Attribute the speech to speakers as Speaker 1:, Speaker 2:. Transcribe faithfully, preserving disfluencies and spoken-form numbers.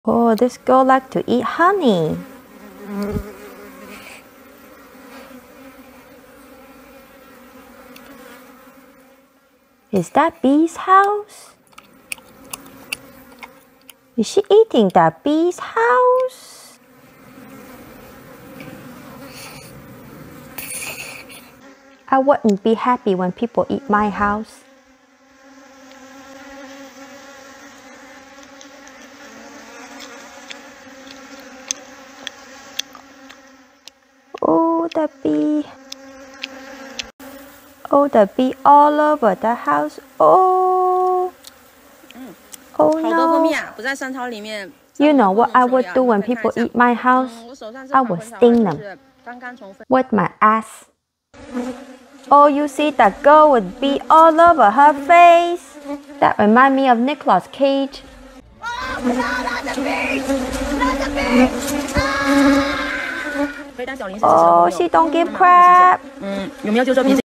Speaker 1: Oh, this girl likes to eat honey. Is that bee's house? Is she eating that bee's house? I wouldn't be happy when people eat my house. Oh, the bee. Oh, the bee all over the house. Oh. Oh no. You know what I would do when people eat my house? I would sting them with my ass. Oh, you see that girl with bee all over her face? That reminds me of Nicolas Cage. Oh, she don't give crap.